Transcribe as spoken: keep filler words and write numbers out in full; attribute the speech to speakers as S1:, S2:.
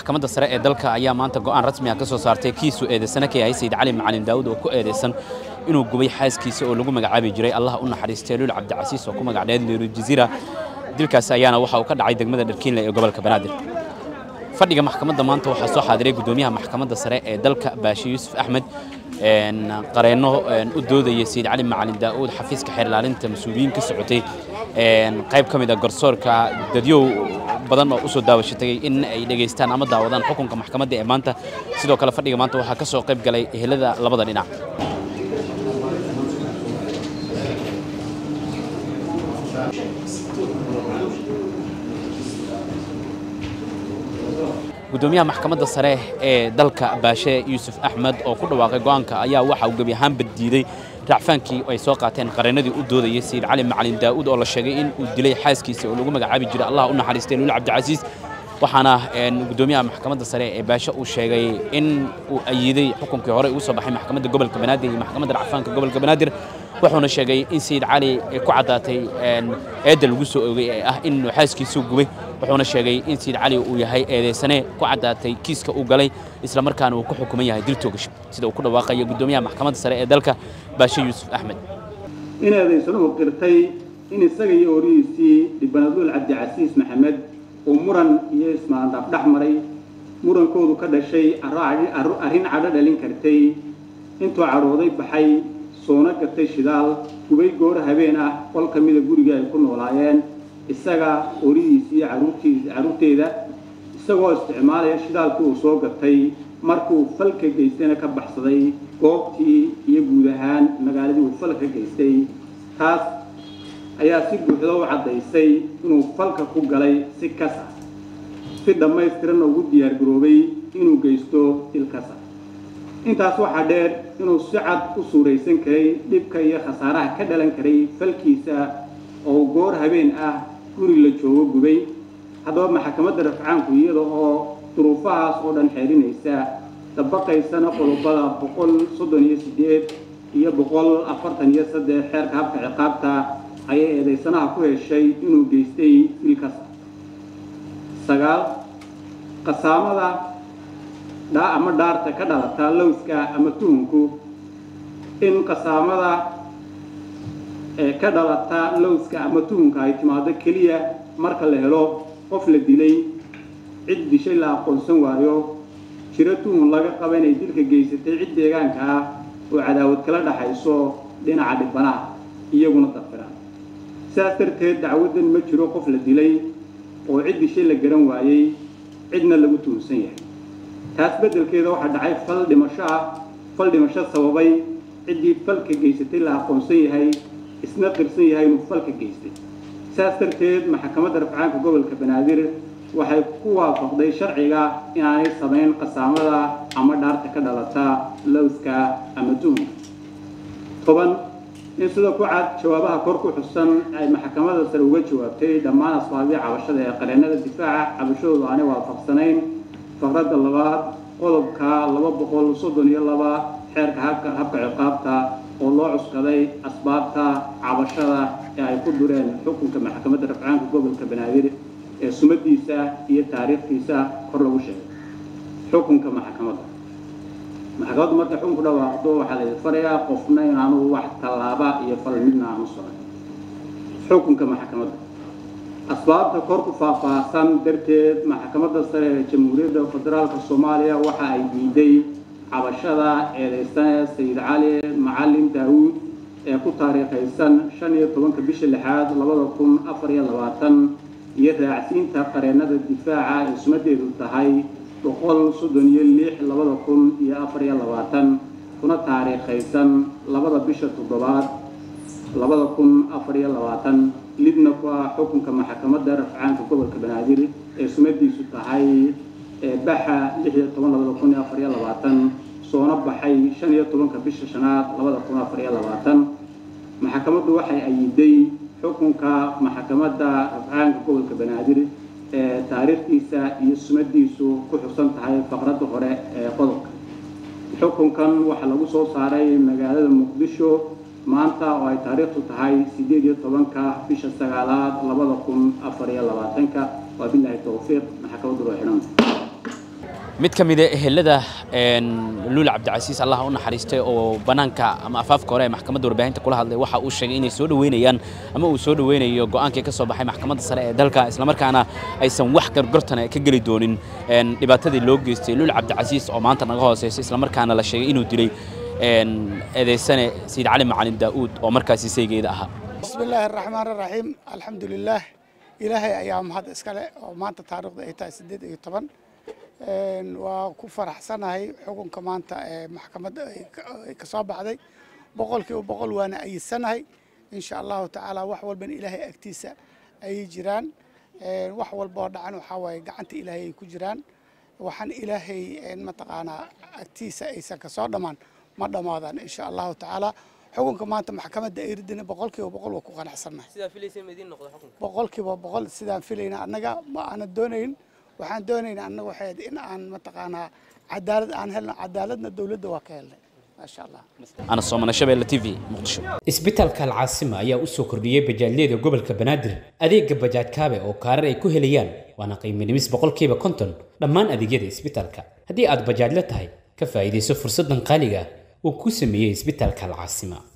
S1: maxkamadda sare ee dalka ayaa maanta go'aan rasmi ah ka soo saartay kiisu eedeysana ka yahay Sayid Cali Macalin Daawud oo ku eedeysan inuu gubay xaaskiisa oo lagu magacaabi jiray Allah u naxariistay Luul Cabdicasiis oo ku magacdeed Leeru Jazeera dilkaas ayaana waxa uu ka dhacay degmada Dharkiinle ee gobolka Banaadir fadhiga maxkamadda maanta waxa soo xaadiray gudoomiyaha maxkamadda sare ee dalka Baashi Yuusuf Axmed een qareeno u doodayay Sayid Cali Macalin Daawud xafiiska xeer ilaalinta mas'uuliyiin ka socotay een qayb kamid ah garsoorka dadyow badan oo u soo daawashatay in ay dhageystaan ama daawadaan xukunka maxkamadda ee maanta sidoo kale fadhiga maanta waxa ka soo qayb galay ehelada labada dhinac gudoomiyaha maxkamadda sare ee dalka Baashe Yuusuf Axmed oo ku dhawaaqay go'aanka ayaa waxa uu gabi ahaan baddiiday racfaankii ay soo qaateen qareenadii u doodayay Sayid Cali Macalin Daawud oo la sheegay in uu dilay xaaskiisa oo lagu magacaabi jiray Allah u naxariistay Luul Cabdicasiis waxaana gudoomiyaha maxkamadda sare ee Baashe uu sheegay in uu ayiday xukunkii hore uu soo baxay maxkamadda gobolka Banaadir iyo maxkamadda racfaanka gobolka Banaadir wuxuuna sheegay in Sayid Cali ay ku cadaatay eedda lagu soo oogay ee ah in xaaskiisa gubay wuxuuna sheegay in Sayid Cali uu yahay eedeysane ku cadaatay kiiska uu galay isla markaana uu ku xukuman yahay dil toogasho sida uu ku dhawaaqay gudoomiyaha maxkamadda sare ee dalka Baashi Yuusuf Axmed
S2: in eedeysanu qirtay in isaga iyo oriisi Dibanaadul Cabdicasiis Maxamed oo muran iyo ismaan dhax maray murankoodu ka dhashay arrin cadho dhalin kartay intuu carooday baxay soona gatay shidaal gubay goor habeen ah qol kamida guriga ay ku noolaayeen isaga oriisi caruurtiisa caruurteeda isagoo isticmaalaya shidaalkii uu soo gatay markuu falka geystayna ka baxsaday goobtii iyo guud ahaan magaaladii uu falka geystay taas ayaa si buuxda u cadaysay inuu falka ku galay si kas ah si dhammaystiran ugu diyaar garoobay inuu geysto dilkaas intaas waxaa dheer inuu si cad u suuraysan karay dhibka iyo khasaaraha ka dhalan karay falkiisa oo goor habeen ah guri la joogo gubay haddaba maxkamadda rafcaanku iyada oo duruufahaas oo dhan xeerinaysa dabaqaysana qodobada boqol soddon iyo sideed iyo boqol afartan iyo saddex xeerka habka ciqaabta ayay eedeysanaha ku heshay inuu geystay dilkaas sagaal qasaamada dhaa ama dhaarta ka dhalata lowska ama tuhunku in qasaamada ee ka dhalata lowska ama tuhunka ay timaado keliya marka la helo qof la dilay cid dishay la aqoonsan waayo jira tuhun laga qabo inay dilka geysatay cid deegaanka ah oo cadaawad kala dhaxayso dhinaca dhibanaha iyaguna dafiraan sidaas darteed dacwadan ma jiro qof la dilay oo cid dishay la garan waayey cidna lagu tuhunsan yahay taas beddelkeeda waxaa dhacay fal dhimasho ah fal dhimasho sababay ciddii falka geysatay la aqoonsan yahay isna qirsan yahay inuu falka geystay sidaas darteed maxkamadda rafcaanka gobolka Banaadir waxay ku waafaqday sharciga inaanay samayn qasaamada ama dhaarta ka dhalata lowska ama tuhunka toban in sida ku cad jawaabaha kor ku xusan ay maxkamadda sare uga jawaabtay dhammaan asbaabihi cabashada ee qareenada difaaca cabashadoodu aanay waafaqsanayn فقرة اللغات قلبك لبا بقول صدن يلبا حرك habka habka ciqaabta oo loo cuskaday asbaabta cabashada ee ay ku dureen xukunka maxkamadda rafcaanka gobolka Banaadir ee sumadiisa iyo taariikhdiisa kor lagu sheegay xukunka maxkamadda maxkamadda marka xukunku dhawaaqdo waxa la farayaa qofna inaanu wax talaaba iyo fal midna aanu soo xukunka maxkamadda asbaabta kor ku faahfaahsan darteed maxkamadda sare ee Jamhuuriyadda Federaalka Soomaaliya waxa ay diiday cabashada eedeysanaha Sayid Cali Macalin Daawud ee ku taariikhaysan shan iyo tobanka bisha lixaad labada kun afar iyo labaatan iyo raacsiinta qareenada difaaca ee sumadeedu tahay boqol soddon iyo lix labada kun iyo afar iyo labaatan kuna taariikhaysan labada bisha toddobaad labada kun afar iyo labaatan lidna ku xukunka maxkamadda rafcaanka gobolka Banaadir ee sumadiisu tahay baxa lix iyo toban labada kun iyo afar iyo labaatan soona baxay shan iyo tobanka bisha shanaad labada kun afar iyo labaatan maxkamaddu waxay ayiday xukunka maxkamadda rafcaanka gobolka Banaadir ee taariikhdiisa iyo sumadiisu ku xusan tahay faqradda hore ee qodobka xukunkan waxa lagu soo saaray magaalada Muqdisho maanta oo ay taariikhdu tahay sideed iyo tobanka bisha sagaalaad labada kun afar iyo labaatanka wabillahi tawfiiq maxkamaddu waa xiran
S1: mid ka mid ah ehelada een Luul Cabdicasiis Allah u naxariistay oo banaanka ama afaafka hore ee maxkamadda warbaahinta kula hadlay waxa uu sheegay inay soo dhaweynayaan ama uu soo dhaweynayo go'aankii ka soo baxay maxkamadda sare ee dalka isla markaana aysan wax gargortan ka gali doonin een dhibaatadii loo geystay Luul Cabdicasiis oo maanta naga hooseysay isla markaana la sheegay inuu dilay een eedeysane Sayid Cali Macalin Daawud oo markaasi saygeeda ahaa
S3: bismillaahir rahmaanir rahiim alxamdulillaah ilaahay ayaa mahad iskale oo maanta taariikhda ay tahay sideed iyo toban een waa ku faraxsanahay xukunka maanta ee maxkamadda ay ka soo baxday boqolkiiba boqol waana ayidsanahay insha Allah taala wax walba ilaahay agtiisa ay jiraan een wax walba oo dhacan waxa way gacanta ilaahay ay ku jiraan waxaan ilaahay een mataqaana agtiisa aysan ka soo dhamaan ma dhamaadaan insha Allah taala xukunka maanta maxkamadda ay ridina boqolkiiba boqol waa ku qanacsanahay
S4: sida filaysan meedin noqdo xukunka
S3: boqolkiiba boqol sidaan filayna annaga ma aan doonayn waxaan doonaynaa annaga waxay in aan mataqaana cadaalad aan helno cadaaladna dawladda waa ka helnay ma sha Allah
S1: ana Soomana Shabeelle T V Muqdisho
S5: isbitaalka Al-Caasima ayaa u soo kordhiyay bajaajyada gobolka Banaadir adeega bajaaj kaabe oo kaarar ay ku helayaan waana qiimo dhimis boqolkiiba konton dhammaan adeegyada isbitaalka haddii aad bajaaj la tahay ka faa'iideyso fursadan qaaliga ah oo ku sameeyay isbitaalka Al-Caasima